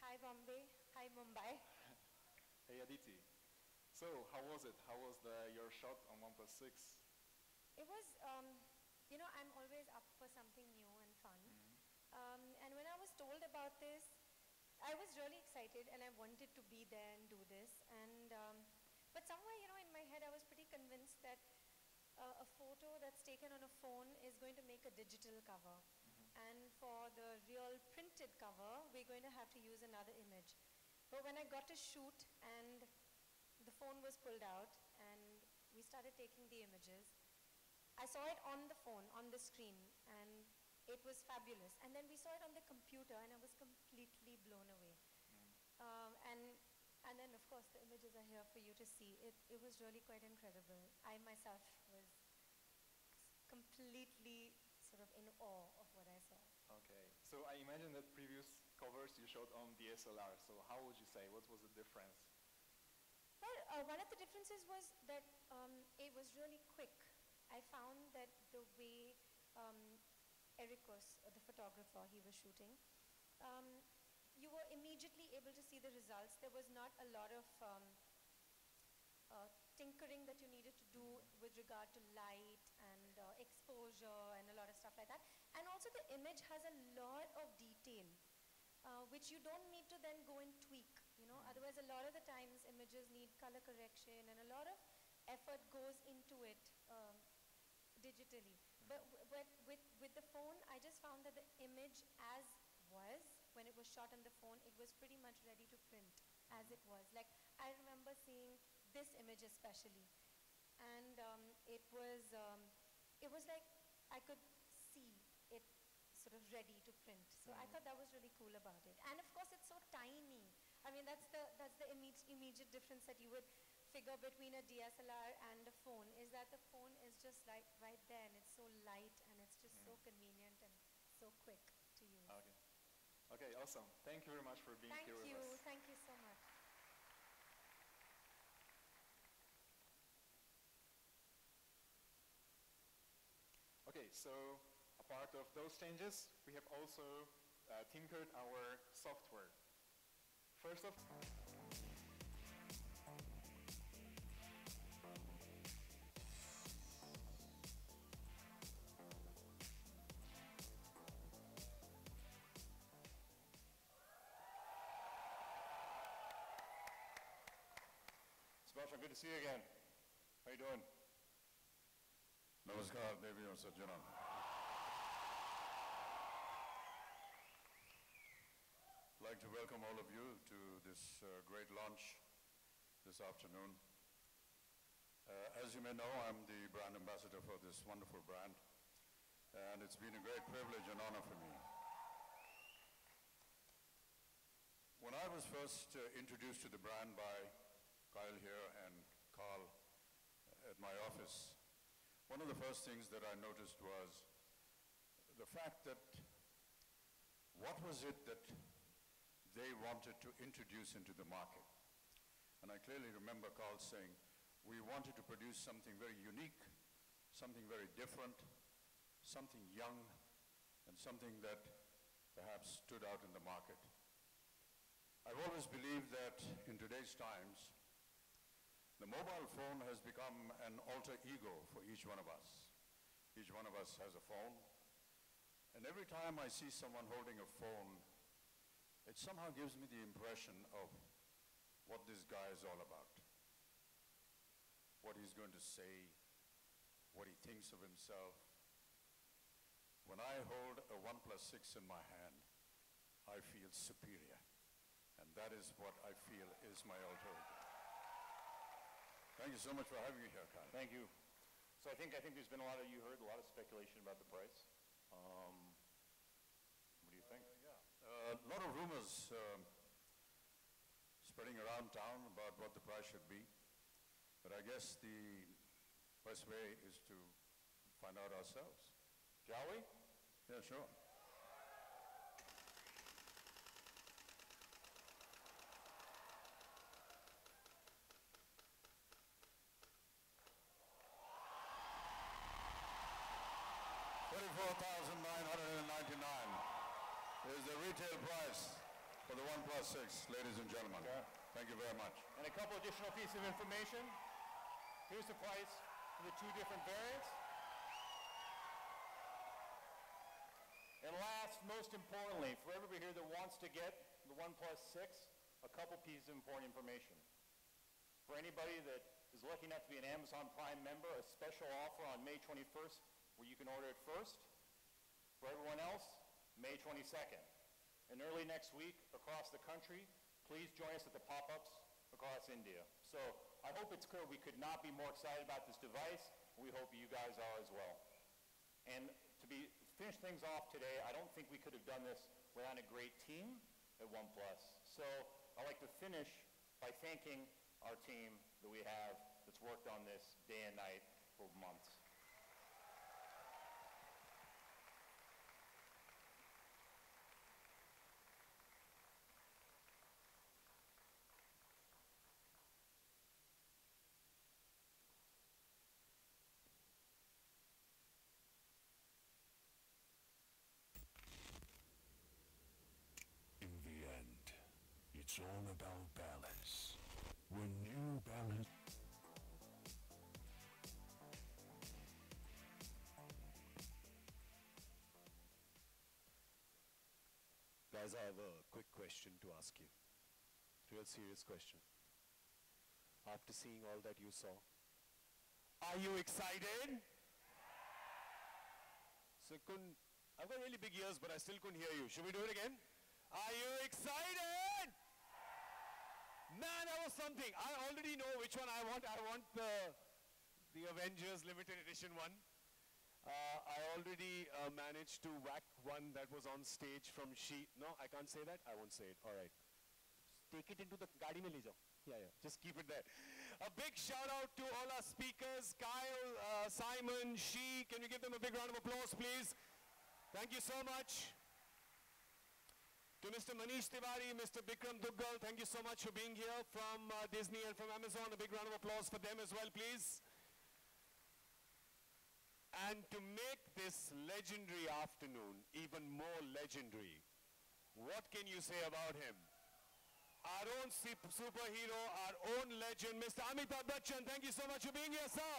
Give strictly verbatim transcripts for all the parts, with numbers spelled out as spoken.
Hi Bombay, hi Mumbai. Hey Aditi, so how was it? How was the, your shot on OnePlus six? It was, um, you know, I'm always up for something new and fun. Mm-hmm. um, and when I was told about this, I was really excited and I wanted to be there and do this. And um, but somewhere, you know, in my head, I was pretty convinced that uh, a photo that's taken on a phone is going to make a digital cover. Mm-hmm. And for the real printed cover, we're going to have to use another image. But when I got to shoot and the phone was pulled out and we started taking the images, I saw it on the phone, on the screen, and it was fabulous. And then we saw it on the computer and I was completely blown away. Mm. Um, and, and then of course the images are here for you to see. It, it was really quite incredible. I myself was completely sort of in awe of what I saw. Okay, so I imagine that previous covers you shot on D S L R, so how would you say, what was the difference? Well, uh, one of the differences was that um, it was really quick. I found that the way um, Ericus, uh, the photographer, he was shooting, um, you were immediately able to see the results. There was not a lot of um, uh, tinkering that you needed to do with regard to light and uh, exposure and a lot of stuff like that. And also the image has a lot of detail, uh, which you don't need to then go and tweak. You know, otherwise a lot of the times images need color correction and a lot of effort goes into it um, digitally. But w with, with the phone, I just found that the image as was, when it was shot on the phone, it was pretty much ready to print as it was. Like, I remember seeing this image especially. And um, it was, um, it was like I could see it sort of ready to print. So mm-hmm. I thought that was really cool about it. And of course, it's so tiny. I mean, that's the, that's the imme immediate difference that you would figure between a D S L R and a phone, is that the phone is just like right there and it's so light and it's just mm. so convenient and so quick to use. Okay. Okay, awesome. Thank you very much for being Thank here you. with us. Thank you so much. Okay, so a part of those changes, we have also uh, tinkered our software. First of Bachchan, good to see you again. How you doing? Namaskar, Devi and Sajjana. I'd like to welcome all of you to this uh, great launch this afternoon. Uh, as you may know, I'm the brand ambassador for this wonderful brand, and it's been a great privilege and honor for me. When I was first uh, introduced to the brand by Kyle here and Carl at my office, one of the first things that I noticed was the fact that what was it that they wanted to introduce into the market. And I clearly remember Carl saying, we wanted to produce something very unique, something very different, something young, and something that perhaps stood out in the market. I've always believed that in today's times, the mobile phone has become an alter ego for each one of us. Each one of us has a phone. And every time I see someone holding a phone, it somehow gives me the impression of what this guy is all about. What he's going to say, what he thinks of himself. When I hold a OnePlus six in my hand, I feel superior. And that is what I feel is my alter ego. Thank you so much for having me here, Kyle. Thank you. So I think I think there's been a lot of, you heard a lot of speculation about the price. Um, what do you think? Uh, yeah, uh, a lot of rumors um, spreading around town about what the price should be. But I guess the best way is to find out ourselves. Shall we? Yeah, sure. thirty-four thousand nine hundred ninety-nine is the retail price for the one plus six, ladies and gentlemen. Okay. Thank you very much. And a couple additional pieces of information. Here's the price for the two different variants. And last, most importantly, for everybody here that wants to get the one plus six, a couple pieces of important information. For anybody that is lucky enough to be an Amazon Prime member, a special offer on May twenty-first where you can order it first. For everyone else, May twenty-second. And early next week, across the country, please join us at the pop-ups across India. So I hope it's clear we could not be more excited about this device. We hope you guys are as well. And to be finish things off today, I don't think we could have done this without a great team at OnePlus. So I'd like to finish by thanking our team that we have that's worked on this day and night for months. In the end, it's all about balance. When you balance... Guys, I have a quick question to ask you. Real serious question. After seeing all that you saw, are you excited? So couldn't, I've got really big ears, but I still couldn't hear you. Should we do it again? Are you excited? Man, that was something. I already know which one I want. I want the, the Avengers limited edition one. Uh, I already uh, managed to whack one that was on stage from She. No, I can't say that. I won't say it. All right. Take it into the gaadi mein le jao. Yeah, yeah. Just keep it there. A big shout out to all our speakers, Kyle, uh, Simon, She. Can you give them a big round of applause, please? Thank you so much. To Mister Manish Tiwari, Mister Bikram Duggal, thank you so much for being here from uh, Disney and from Amazon. A big round of applause for them as well, please. And to make this legendary afternoon even more legendary, what can you say about him? Our own superhero, our own legend, Mister Amitabh Bachchan, thank you so much for being here, sir.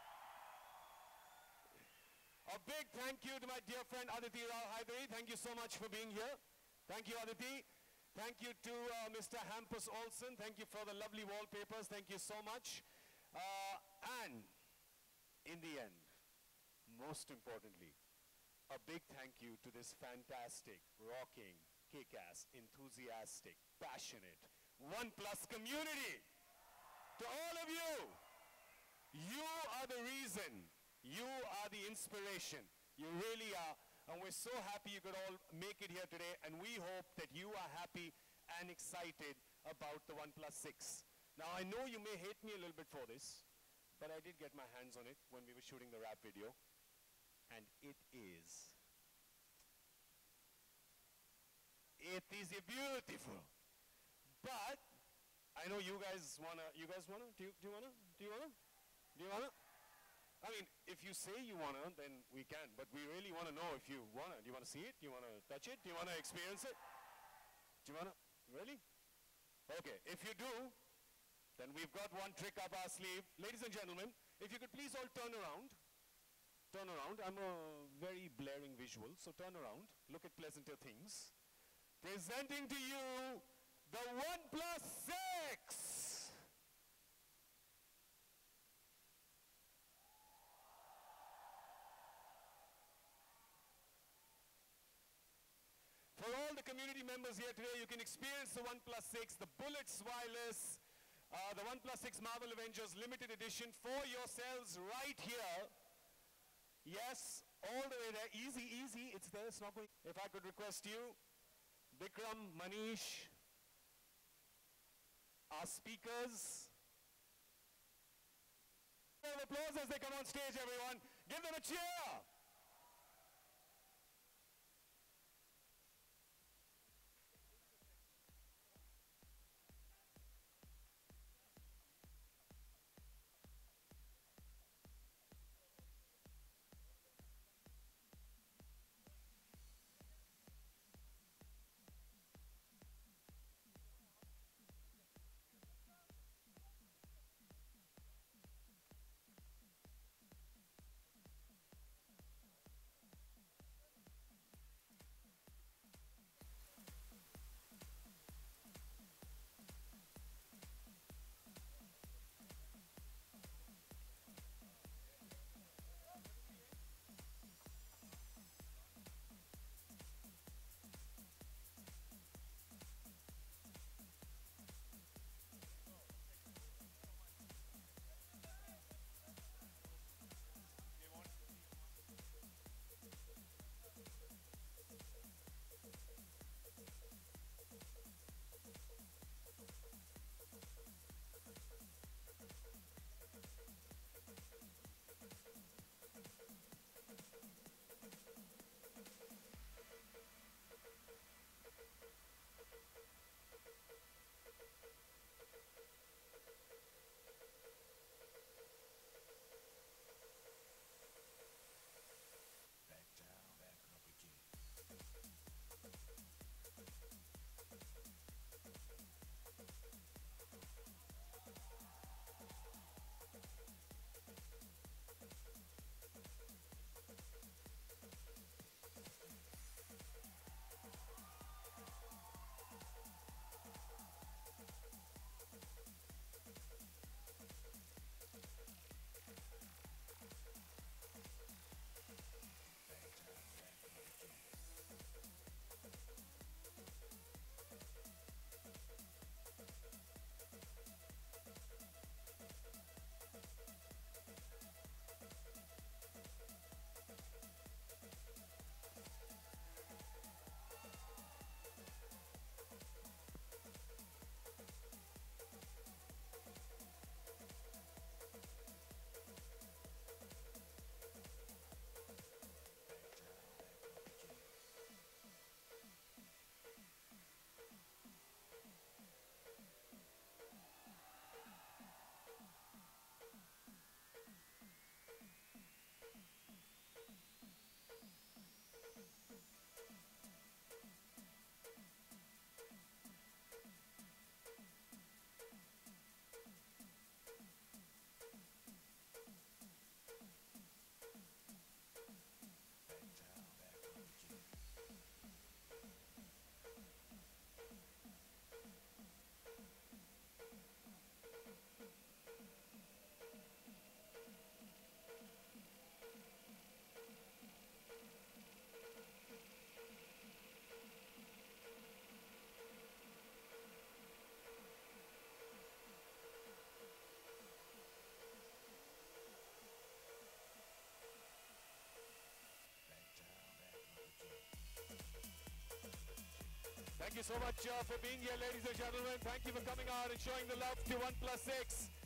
A big thank you to my dear friend Aditi Hydari. Thank you so much for being here. Thank you, Aditi. Thank you to uh, Mister Hampus Olsen. Thank you for the lovely wallpapers. Thank you so much. Uh, and in the end, most importantly, a big thank you to this fantastic, rocking, kick-ass, enthusiastic, passionate OnePlus community. To all of you, you are the reason. You are the inspiration. You really are. And we're so happy you could all make it here today, and we hope that you are happy and excited about the OnePlus six. Now, I know you may hate me a little bit for this, but I did get my hands on it when we were shooting the rap video, and it is, it is beautiful. But I know you guys wanna, you guys wanna, do you, do you wanna, do you wanna, do you wanna? I mean, if you say you wanna, then we can, but we really wanna know if you wanna. Do you wanna see it? Do you wanna touch it? Do you wanna experience it? Do you wanna, really? Okay, if you do, then we've got one trick up our sleeve. Ladies and gentlemen, if you could please all turn around. Turn around, I'm a very blaring visual, so turn around, look at pleasanter things. Presenting to you, the OnePlus six. For all the community members here today, you can experience the OnePlus six, the Bullets Wireless, uh, the OnePlus six Marvel Avengers limited edition for yourselves right here. Yes, all the way there. Easy, easy. It's there. It's not going. If I could request you, Bikram, Manish, our speakers. Round of applause as they come on stage, everyone. Give them a cheer. you so much uh, for being here, ladies and gentlemen. Thank you for coming out and showing the love to OnePlus six.